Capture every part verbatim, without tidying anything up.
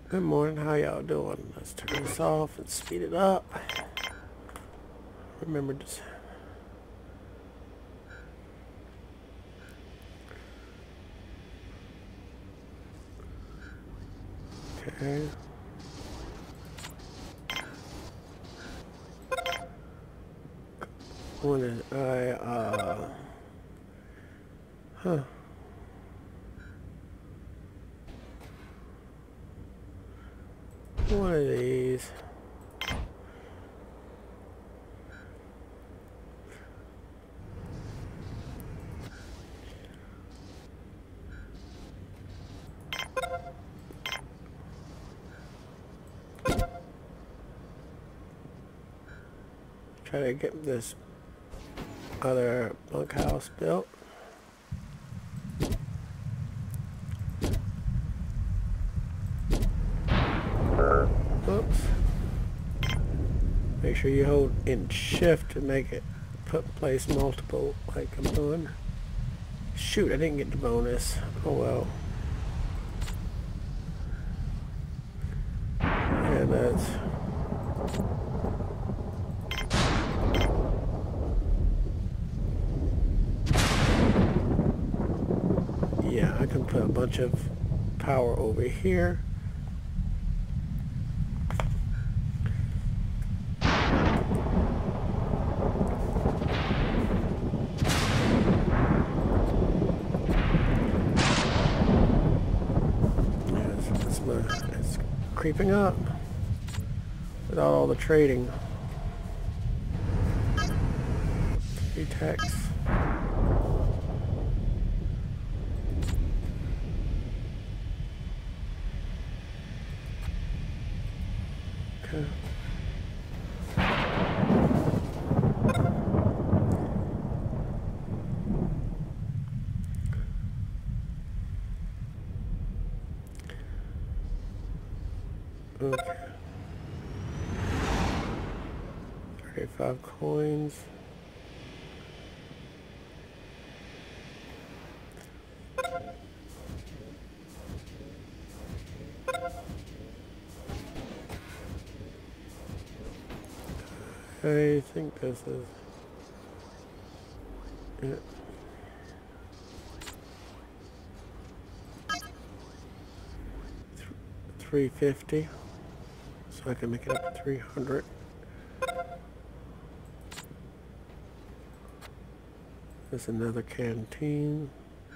Good morning, how y'all doing? Let's turn this off and speed it up. Remember this. Okay. One is I uh huh. One of these. Try to get this other bunkhouse built. Oops. Make sure you hold in shift to make it put place multiple like I'm doing. Shoot, I didn't get the bonus. Oh well. And that's yeah, I can put a bunch of power over here. It's creeping up without all the trading. Three techs. Okay. Okay. thirty-five coins. I think this is it. three fifty. So I can make it up to three hundred. There's another canteen.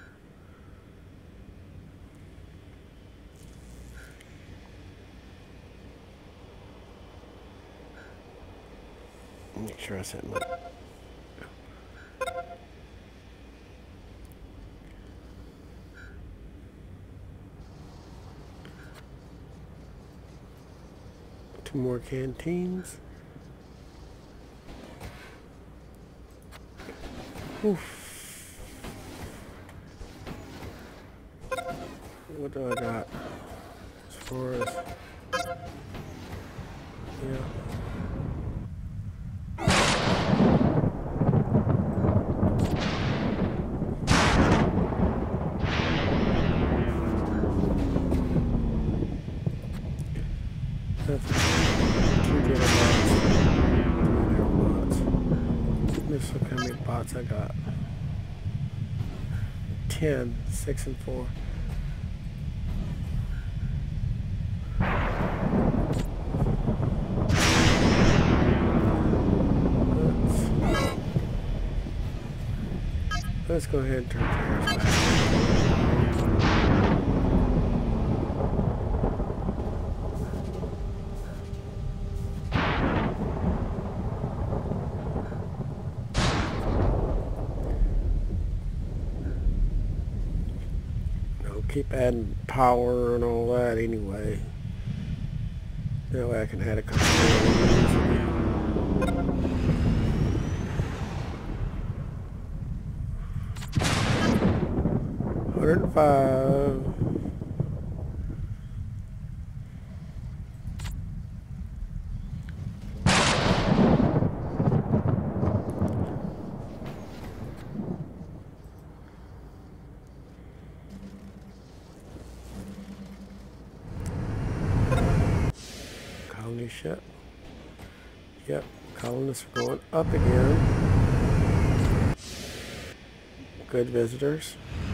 Make sure I set my two more canteens. Oof. What do I got as far as yeah. That's two little bots. Three little bots. Let's look how many bots I got. Ten, six and four. Let's, let's go ahead and turn players back. Keep adding power and all that anyway. That way I can add a couple of one hundred five. ship. Yep, colonists are going up again. Good visitors.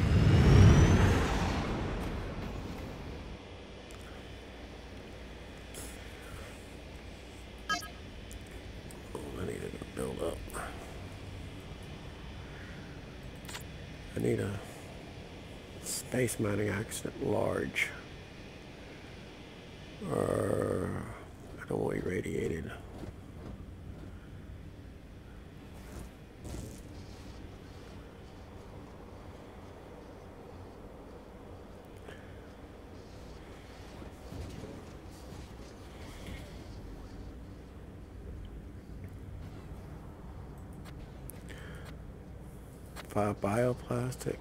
Oh, I need to build up. I need a space mining accident large. Or I don't want irradiated. Five bioplastic.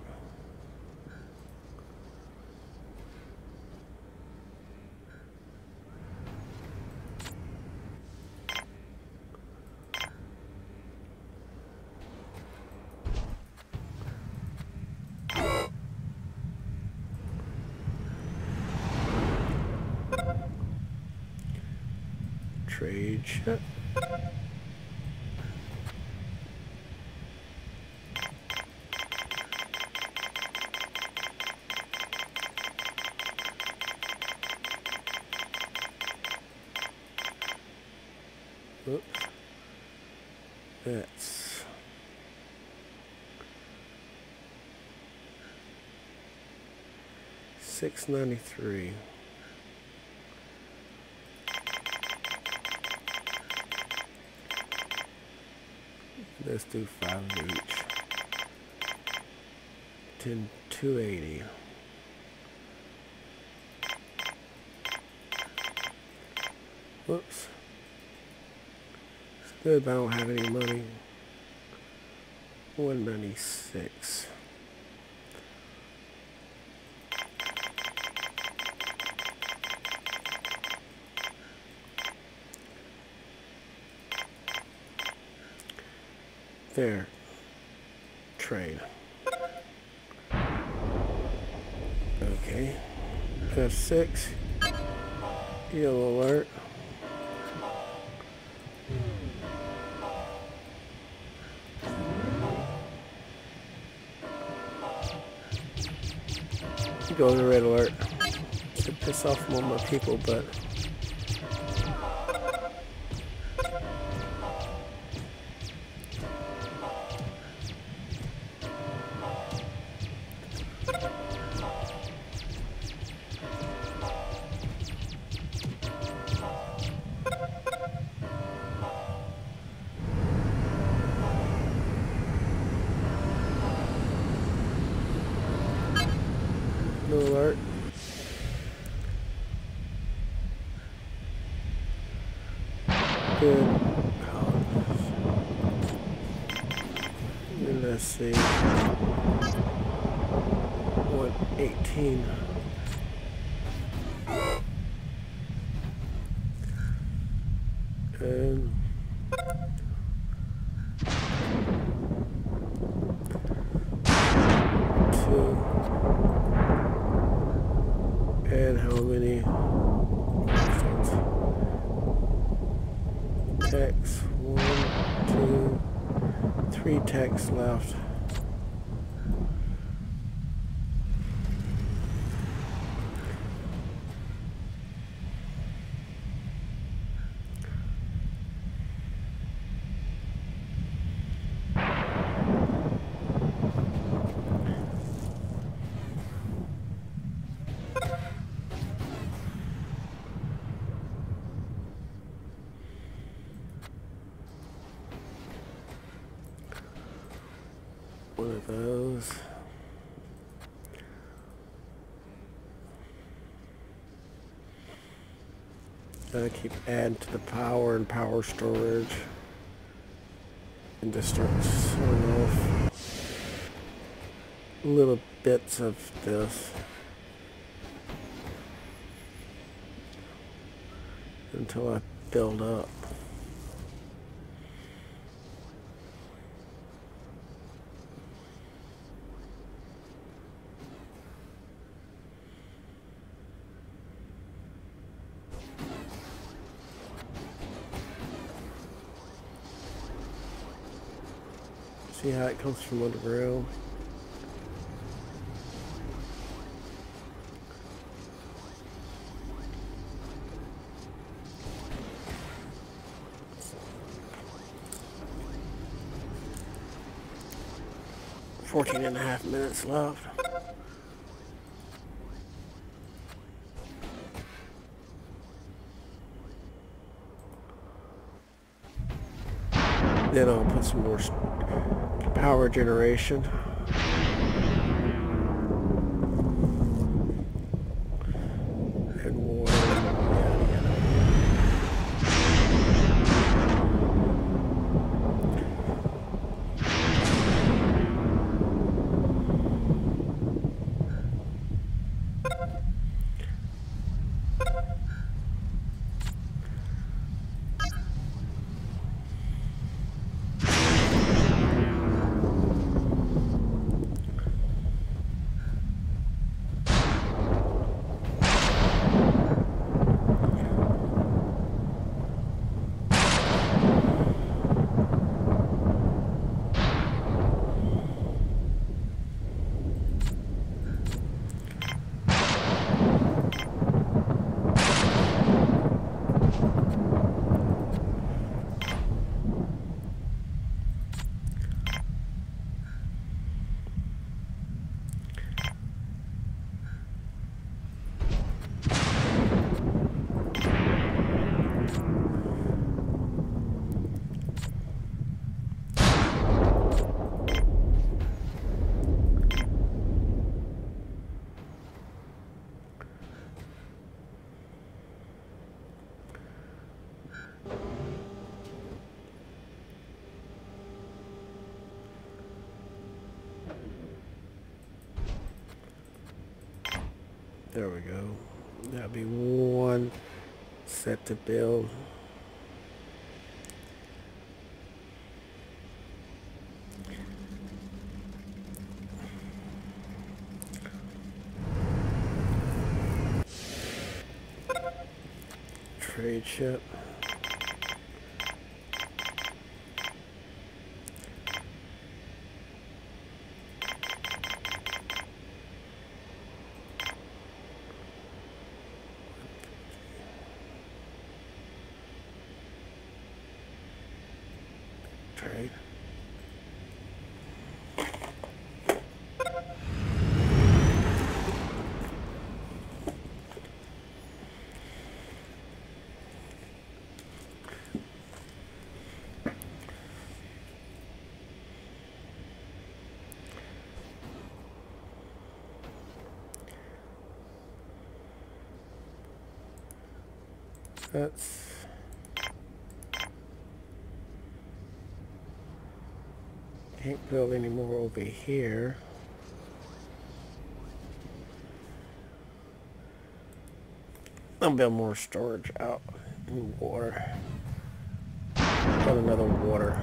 Trade ship. Oops. That's six ninety-three. Let's do five of each. Ten, two eighty. Whoops. It's good, but I don't have any money. one ninety-six. There. Trade. Okay. F six. Yellow alert. Go to red alert. To piss off more of my people, but no alert. Good. And let's see. one eighteen. And two. And how many techs? One, two, three techs left. One of those. Gotta keep adding to the power and power storage. And just start sawing off little bits of this until I build up. See how it comes from underground? Fourteen and a half minutes left. Then I'll put some more power generation. And water. There we go. That'll be one set to build. Trade ship. Trade. That's can't build any more over here. I'll build more storage out in water. Build another water.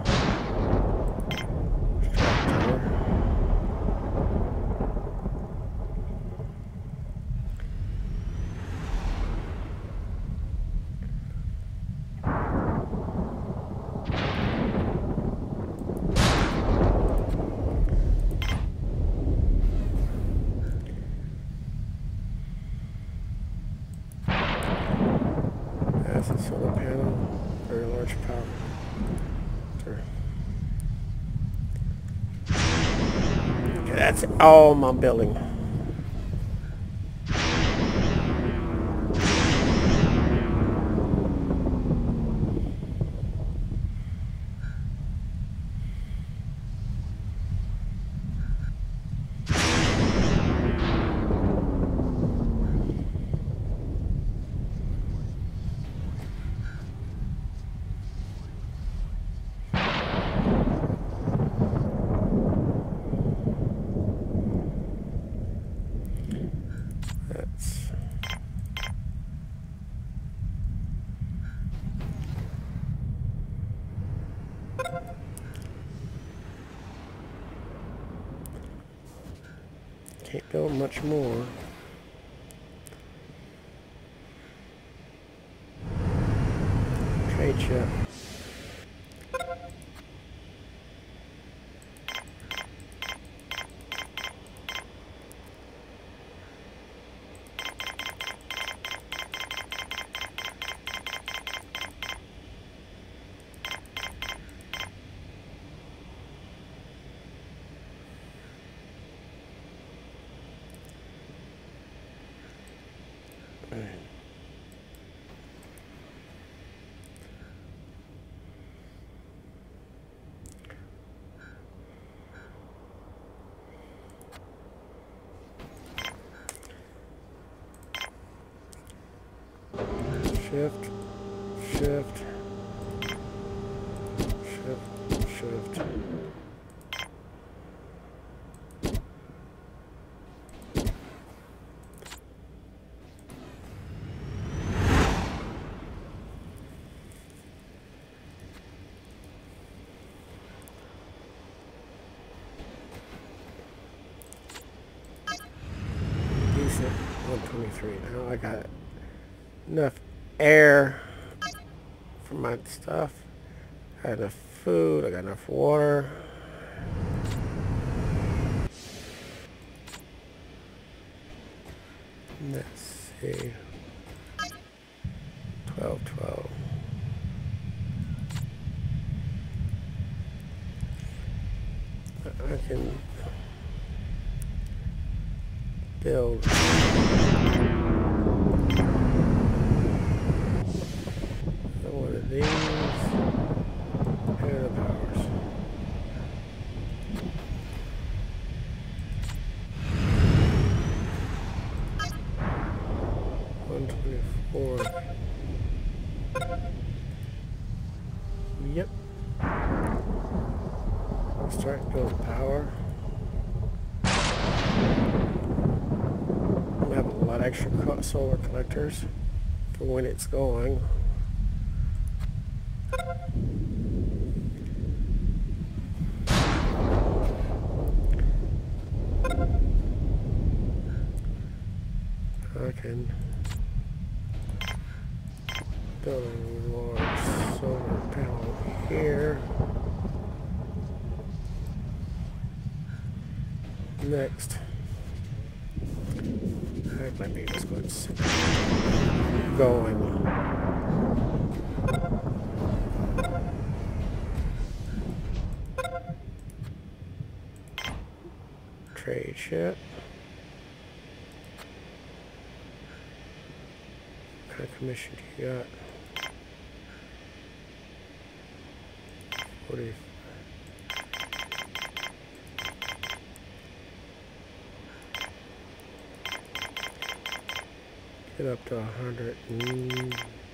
That's a solar panel, very large power. Sure. Okay, that's all my building. Can't build much more. Trade ship. Shift, shift, shift, shift. Decent, one twenty-three. Now I got enough air for my stuff. I got enough food, I got enough water. Let's see. twelve, twelve. I can build one of these and the powers. one twenty-four. Yep. Start building power. We have a lot of extra solar collectors for when it's going. I can build a large solar panel here. Next, that might be just what's going. Trade ship. What kind of commission do you got? forty. Get up to a hundred. Mm.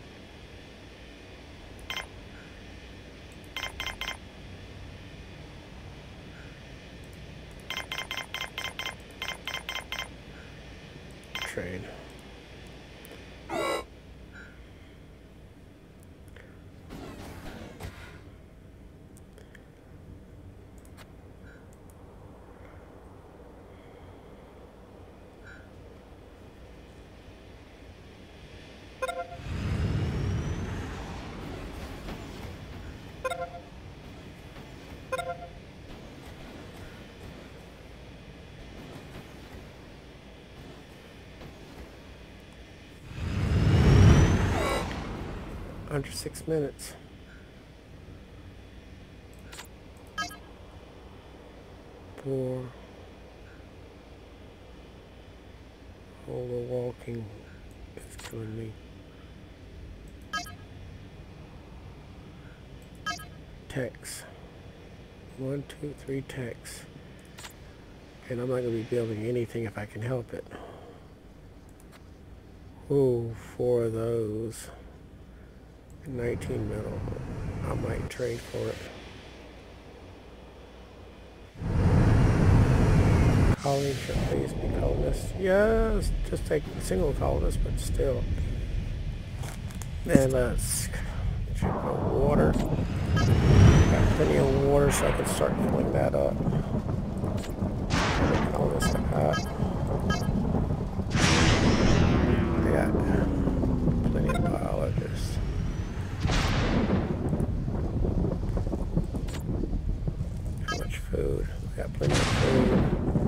Trade. Under six minutes. Four. All the walking is killing me. Techs. One, two, three techs. And I'm not going to be building anything if I can help it. Ooh, four of those. nineteen metal. I might trade for it. Colony should please be colonist. Yes, just take a single colonist, but still. And let's check out water. Got plenty of water, so I can start filling that up. How many colonists I got? I got plenty of biologists. How much food? We got plenty of food.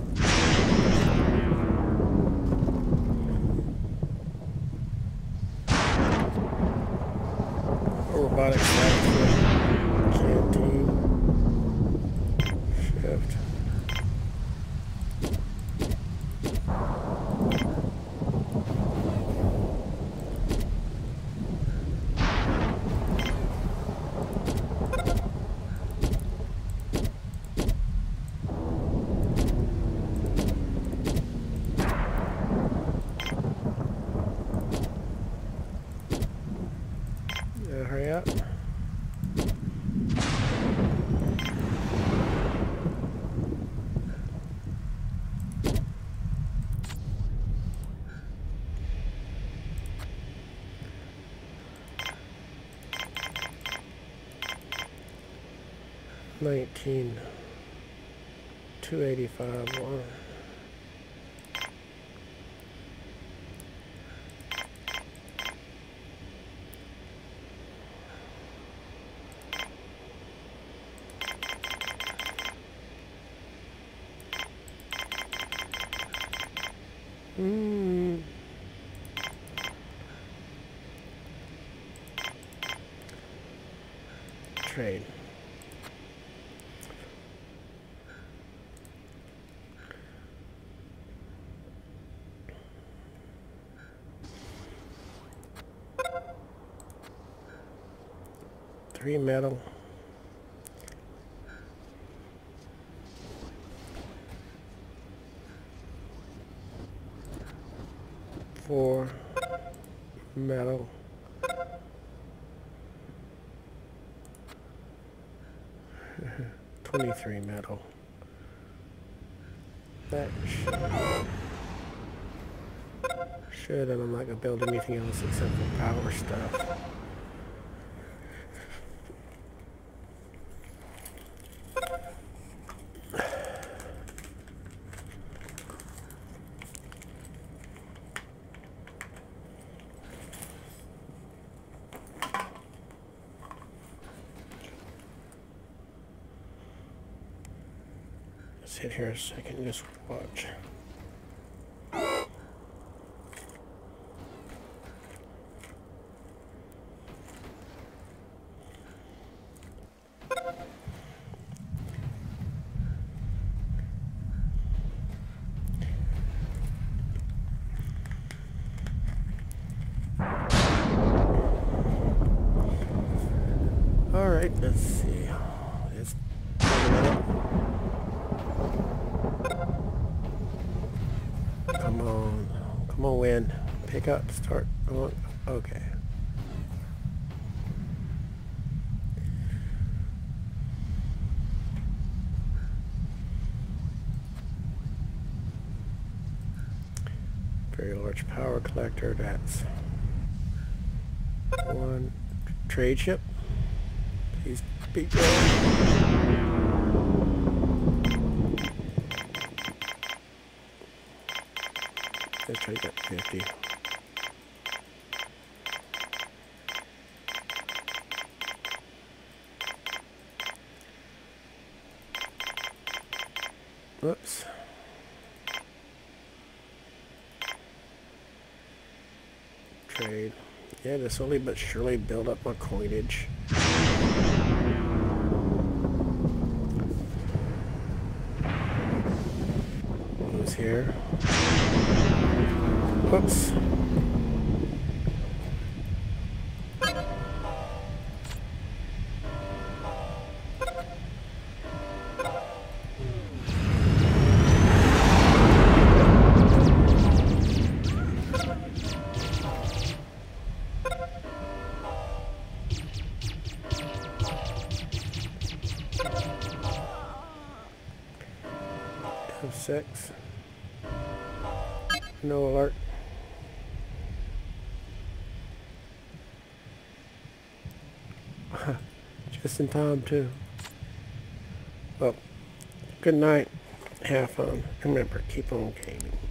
Robotics factory, canteen, shift. nineteen, two eighty-five, one. Mm. Trade. Three metal. Four metal. Twenty-three metal. That should, should, and I'm not gonna build anything else except for power stuff. Sit here a second and just watch. All right, let's see. Let's Come on. Come on, wind. Pick up. Start. Going. Okay. Very large power collector. That's one. Trade ship. Please be good. Let's try to get fifty. Whoops. Trade. Yeah, to slowly but surely build up my coinage. Who's here? Whoops. Six. No alert. Just in time too. Well, good night. Have fun. Remember, keep on gaming.